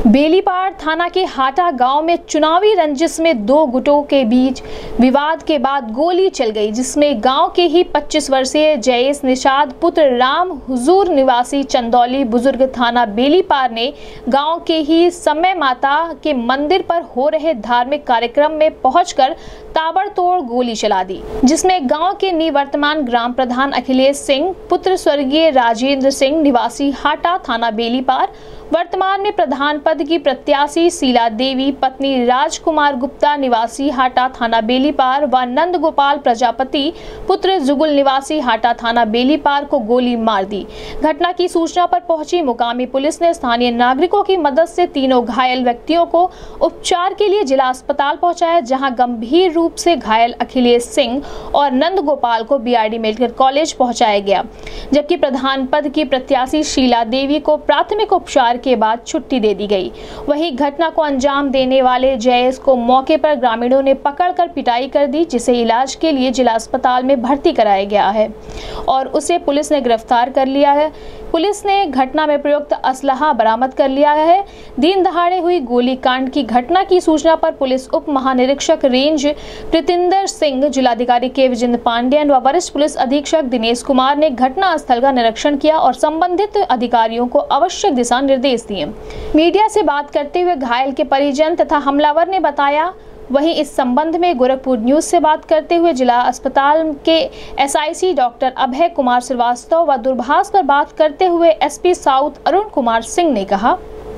बेलीपार थाना के हाटा गांव में चुनावी रंजिश में दो गुटों के बीच विवाद के बाद गोली चल गई, जिसमें गांव के ही 25 वर्षीय जयेश निषाद पुत्र राम हुजूर निवासी चंदौली बुजुर्ग थाना बेलीपार ने गांव के ही समय माता के मंदिर पर हो रहे धार्मिक कार्यक्रम में पहुंचकर ताबड़तोड़ गोली चला दी, जिसमें गांव के निवर्तमान ग्राम प्रधान अखिलेश सिंह पुत्र स्वर्गीय राजेंद्र सिंह निवासी हाटा थाना बेलीपार, वर्तमान में प्रधान पद की प्रत्याशी शीला देवी पत्नी राजकुमार गुप्ता निवासी हाटा थाना बेलीपार व नंद गोपाल प्रजापति पुत्र जुगुल निवासी हाटा थाना बेलीपार को गोली मार दी। घटना की सूचना पर पहुंची मुकामी पुलिस ने स्थानीय नागरिकों की मदद से तीनों घायल व्यक्तियों को उपचार के लिए जिला अस्पताल पहुंचाया, जहां गंभीर रूप से घायल अखिलेश सिंह और नंद गोपाल को बीआरडी मेडिकल कॉलेज पहुंचाया गया, जबकि प्रधान पद की प्रत्याशी शीला देवी को प्राथमिक उपचार के बाद छुट्टी दे दी गई। वहीं घटना को अंजाम देने वाले जयेश को मौके पर ग्रामीणों ने पकड़कर पिटाई कर दी, जिसे इलाज के लिए जिला अस्पताल में भर्ती कराया गया है और उसे पुलिस ने गिरफ्तार कर लिया है। पुलिस ने घटना में प्रयुक्त असलहा बरामद कर लिया है। दिन दहाड़े हुई गोलीकांड की घटना की सूचना पर पुलिस उप महानिरीक्षक रेंज प्रीतिंदर सिंह, जिलाधिकारी के विजेंद्र पांडेयन व वरिष्ठ पुलिस अधीक्षक दिनेश कुमार ने घटना स्थल का निरीक्षण किया और संबंधित अधिकारियों को आवश्यक दिशा निर्देश दिए। मीडिया से बात करते हुए घायल के परिजन तथा हमलावर ने बताया। वहीं इस संबंध में गोरखपुर न्यूज से बात करते हुए जिला अस्पताल के एसआईसी डॉक्टर अभय कुमार श्रीवास्तव व दूरभाष पर बात करते हुए एसपी साउथ अरुण कुमार सिंह ने कहा,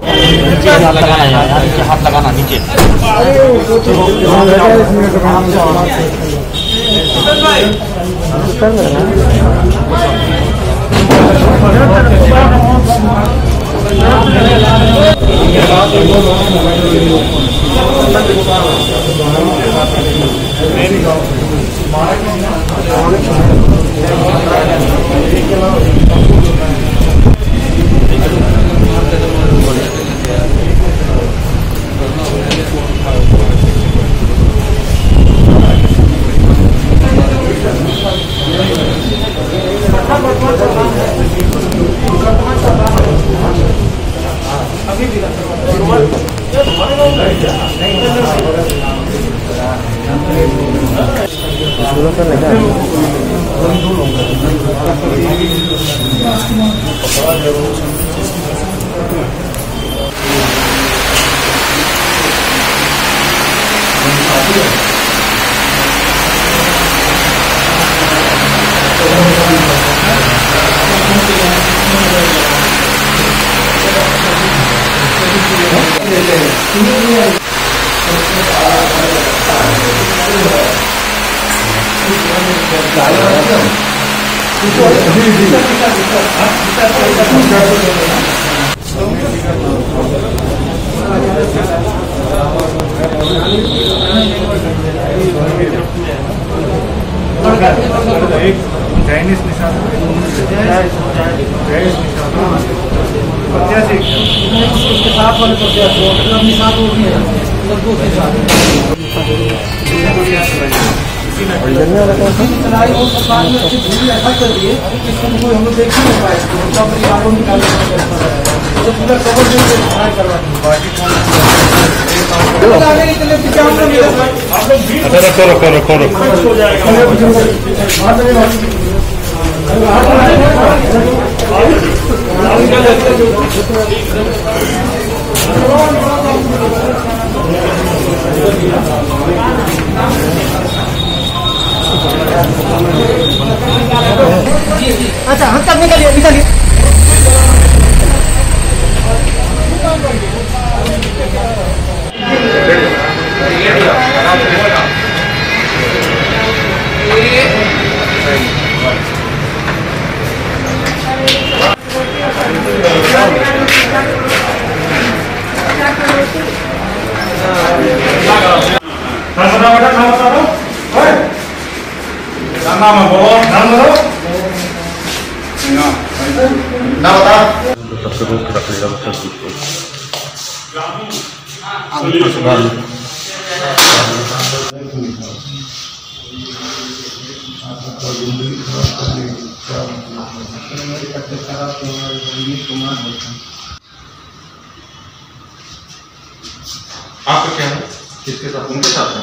अच्छा हम तक निकलिए ना बता आपका क्या है? किसके साथ? उनके साथ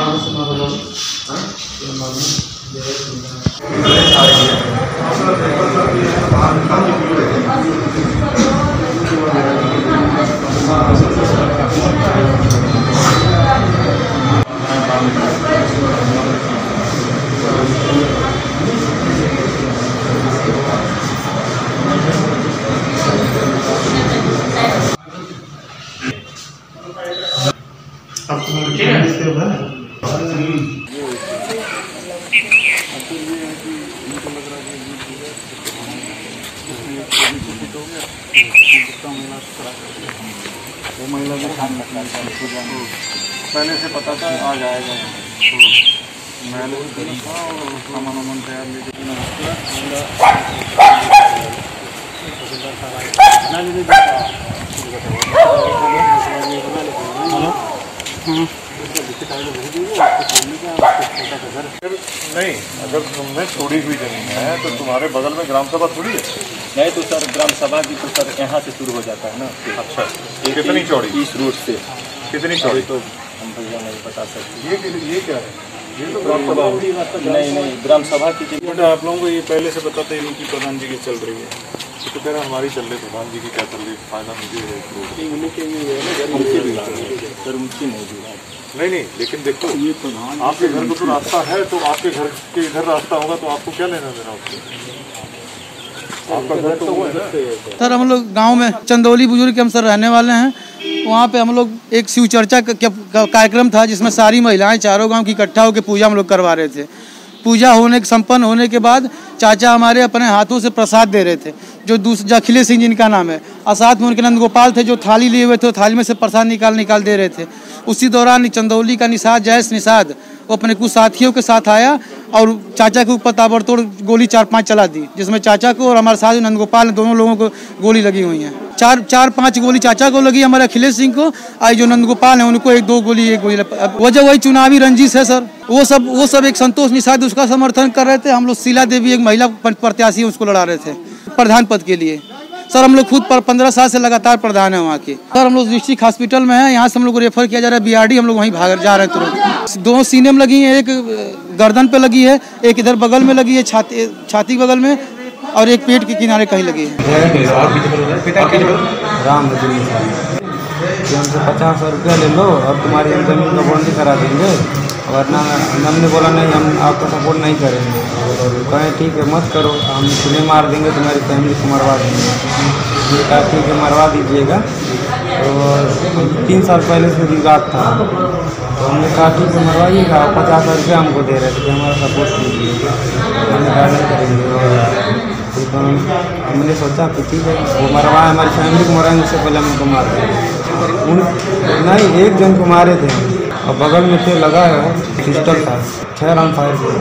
वो महिला को पहले से पता था आ जाएगा। मैंने सामान वामान तैयार नहीं, अगर तुमने छोड़ी हुई जमीन है तो तुम्हारे बगल में ग्राम सभा थोड़ी है। नहीं तो सर ग्राम सभा की तो सर यहाँ से शुरू हो जाता है ना। अच्छा, कितनी चौड़ी? इस रूट से कितनी चौड़ी? तो हम भैया नहीं बता सकते। ये क्या है? ये तो ग्राम सभा होगी। नहीं ग्राम सभा की बेटा आप लोगों को ये पहले से बताते हैं इनकी प्रधान जी की चल रही है तो कह रहा हमारी चल रही, प्रधान जी की क्या चल रही? फायदा मुझे है सर उनकी नहीं दी। नहीं, लेकिन देखो आपके घर को तो रास्ता है, तो आपके घर के इधर रास्ता होगा तो आपको क्या लेना देना उससे? आपका घर तो वो है ना। सर हम लोग गांव में चंदौली बुजुर्ग के हम सर रहने वाले हैं। वहाँ पे हम लोग एक शिव चर्चा का कार्यक्रम था जिसमें सारी महिलाएं चारों गांव की इकट्ठा होकर पूजा हम लोग करवा रहे थे। पूजा संपन्न होने के बाद चाचा हमारे अपने हाथों से प्रसाद दे रहे थे, जो अखिलेश सिंह जिनका नाम है, और साथ में उनके नंद गोपाल थे जो थाली लिए हुए थे, थाली में से प्रसाद निकाल दे रहे थे। उसी दौरान चंदौली का जयेश निषाद वो अपने कुछ साथियों के साथ आया और चाचा के ऊपर ताबड़तोड़ गोली 4-5 चला दी, जिसमें चाचा को और हमारे साथ नंद गोपाल दोनों लोगों को गोली लगी हुई है। 4-5 गोली चाचा को लगी, हमारे अखिलेश सिंह को, आई जो नंद गोपाल है उनको 1-2 गोली वजह वही चुनावी रंजिश है सर। वो सब एक संतोष निषाद उसका समर्थन कर रहे थे। हम लोग शीला देवी एक महिला प्रत्याशी उसको लड़ा रहे थे प्रधान पद के लिए। सर हम लोग खुद 15 साल से लगातार प्रधान है वहाँ के। सर हम लोग डिस्ट्रिक्ट हॉस्पिटल में हैं, यहाँ से हम लोग को रेफर किया जा रहा है BRD। हम लोग वहीं भाग जा रहे हैं तुरंत। 2 सीने में लगी हैं, एक गर्दन पे लगी है, एक इधर बगल में लगी है छाती बगल में, और एक पेट के किनारे कहीं लगी है। राम हमसे 50 रुपया ले लो और तुम्हारी जमीन का बॉन्ड करा देंगे, वरना हमने बोला नहीं हम आपको सपोर्ट नहीं करेंगे। कहें ठीक है मत करो, हम तुम्हें मार देंगे, तुम्हारी फैमिली को मरवा देंगे। कहा ठीक है मरवा दीजिएगा। तो 3 साल पहले से विवाद था, तो हमने कहा ठीक है मरवाइएगा। 50 रुपया हमको दे रहे थे कि हमारा सपोर्ट कीजिए, हमने कहा नहीं करेंगे। तो हमने सोचा कि ठीक है वो मरवाए, हमारी फैमिली को मरवाएंगे, उससे पहले हम उनको मार देंगे। नहीं, एक जन को मारे थे और बगल में थे लगा है पिस्टल था, 6 राउंड फायर किए।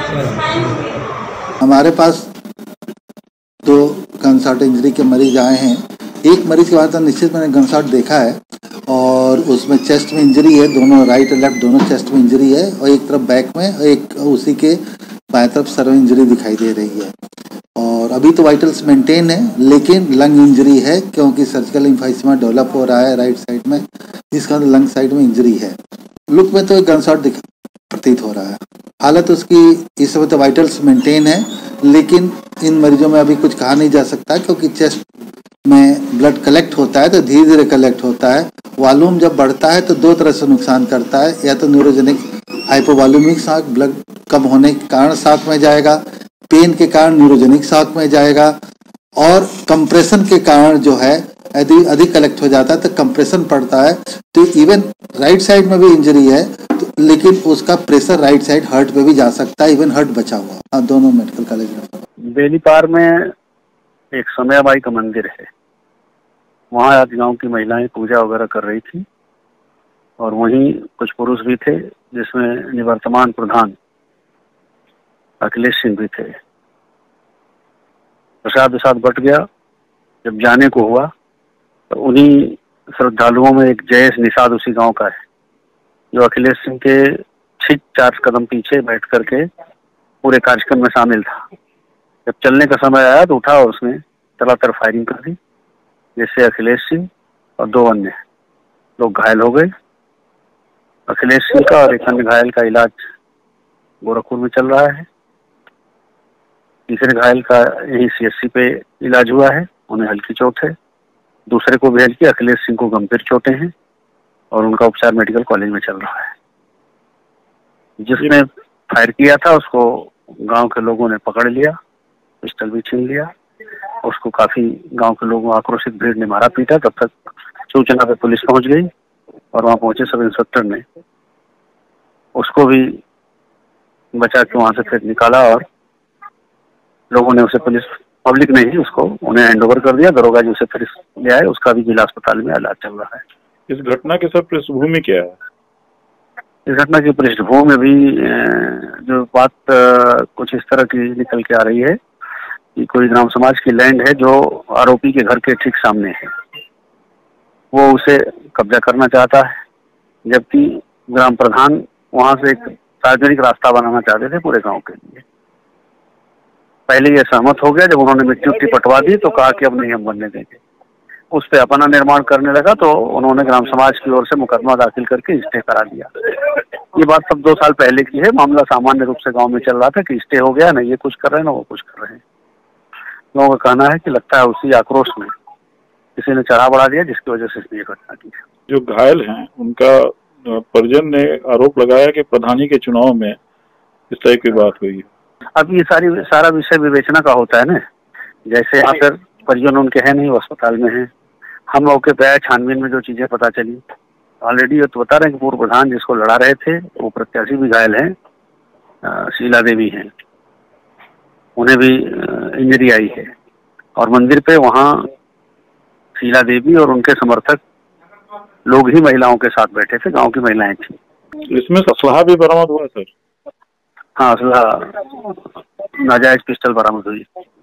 हमारे पास 2 गनशॉट इंजरी के मरीज आए हैं। एक मरीज के बाद तो निश्चित मैंने गनशॉट देखा है और उसमें चेस्ट में इंजरी है, दोनों राइट और लेफ्ट दोनों चेस्ट में इंजरी है, और एक तरफ बैक में और एक उसी के बाएं तरफ सर में इंजरी दिखाई दे रही है। और अभी तो वाइटल्स मेंटेन है, लेकिन लंग इंजरी है क्योंकि सर्जिकल इम्फाइसीमा डेवलप हो रहा है राइट साइड में, जिसका लंग साइड में इंजरी है। लुक में तो एक गनशॉट प्रतीत हो रहा है। हालत उसकी इस समय तो वाइटल्स मेंटेन है, लेकिन इन मरीजों में अभी कुछ कहा नहीं जा सकता क्योंकि चेस्ट में ब्लड कलेक्ट होता है तो धीरे धीरे कलेक्ट होता है। वॉल्यूम जब बढ़ता है तो 2 तरह से नुकसान करता है, या तो न्यूरोजेनिक हाइपोवॉल्यूमिक शॉक, ब्लड कम होने के कारण शॉक में जाएगा, पेन के कारण न्यूरोजेनिक शॉक में जाएगा, और कंप्रेशन के कारण जो है यदि अधिक कलेक्ट हो जाता है तो कंप्रेशन पड़ता है। तो इवन राइट साइड में भी इंजरी है तो, लेकिन उसका प्रेशर राइट साइड हर्ट पे भी जा सकता है, इवन हर्ट बचा हुआ। हाँ, दोनों मेडिकल कॉलेज में। बेनीपार में एक समयाबाई का मंदिर है, वहाँ आज गांव की महिलाएं पूजा वगैरह कर रही थी और वहीं कुछ पुरुष भी थे जिसमें निवर्तमान प्रधान अखिलेश सिंह भी थे। प्रसाद बट गया। जब जाने को हुआ तो उन्हीं श्रद्धालुओं में एक जयेश निषाद उसी गांव का है, जो अखिलेश सिंह के ठीक 4 कदम पीछे बैठ करके पूरे कार्यक्रम में शामिल था। जब चलने का समय आया तो उठा और उसने तलातर फायरिंग कर दी, जिससे अखिलेश सिंह और 2 अन्य लोग घायल हो गए अखिलेश सिंह का और एक अन्य घायल का इलाज गोरखपुर में चल रहा है। तीसरे घायल का यही CSC पे इलाज हुआ है, उन्हें हल्की चोट है। दूसरे को भी हल्की, अखिलेश सिंह को गंभीर चोटें हैं और उनका उपचार मेडिकल कॉलेज में चल रहा है। जिसने फायर किया था उसको गांव के लोगों ने पकड़ लिया, पिस्टल भी छीन लिया। उसको काफी गांव के लोगों, आक्रोशित भीड़ ने मारा पीटा। तब तक सूचना पे पुलिस पहुंच गई और वहां पहुंचे सब इंस्पेक्टर ने उसको भी बचा के वहां से फिर निकाला और लोगों ने उसे, पुलिस पब्लिक ने ही उसको उन्हें हैंडओवर कर दिया। दरोगा जी उसे फिर ले आए, उसका भी जिला अस्पताल में इलाज चल रहा है। इस घटना की सब पृष्ठभूमि क्या है? इस घटना की पृष्ठभूमि भी जो बात कुछ इस तरह की निकल के आ रही है कि कोई ग्राम समाज की लैंड है जो आरोपी के घर के ठीक सामने है, वो उसे कब्जा करना चाहता है, जबकि ग्राम प्रधान वहां से एक सार्वजनिक रास्ता बनाना चाहते थे पूरे गांव के लिए। पहले ये सहमत हो गया, जब उन्होंने मिट्टी उट्टी पटवा दी तो कहा कि अब नहीं हम बनने देंगे। उस पे अपना निर्माण करने लगा तो उन्होंने ग्राम समाज की ओर से मुकदमा दाखिल करके स्टे करा दिया। ये बात सब 2 साल पहले की है। मामला सामान्य रूप से गांव में चल रहा था कि स्टे हो गया, ना ये कुछ कर रहे हैं ना वो कुछ कर रहे हैं। लोगों का कहना है कि लगता है उसी आक्रोश में किसी ने चढ़ा बढ़ा दिया, जिसकी वजह से इसने ये घटना की। जो घायल हैं उनका परिजन ने आरोप लगाया कि प्रधानी के चुनाव में इस तरह की बात हुई है। अब ये सारा विषय विवेचना का होता है ना। जैसे यहाँ पर परिजन उनके हैं नहीं, वो अस्पताल में हैं। हम मौके पे आए, छानबीन में जो चीजें पता चली, ऑलरेडी ये तो बता रहे हैं कि पूर्व प्रधान जिसको लड़ा रहे थे वो प्रत्याशी भी घायल हैं, शीला देवी हैं, उन्हें भी इंजरी आई है। और मंदिर पे वहाँ शीला देवी और उनके समर्थक लोग ही महिलाओं के साथ बैठे थे, गांव की महिलाएं थी। इसमें असलाह भी बरामद हुआ सर? हाँ, असलाह, नाजायज पिस्टल बरामद हुई।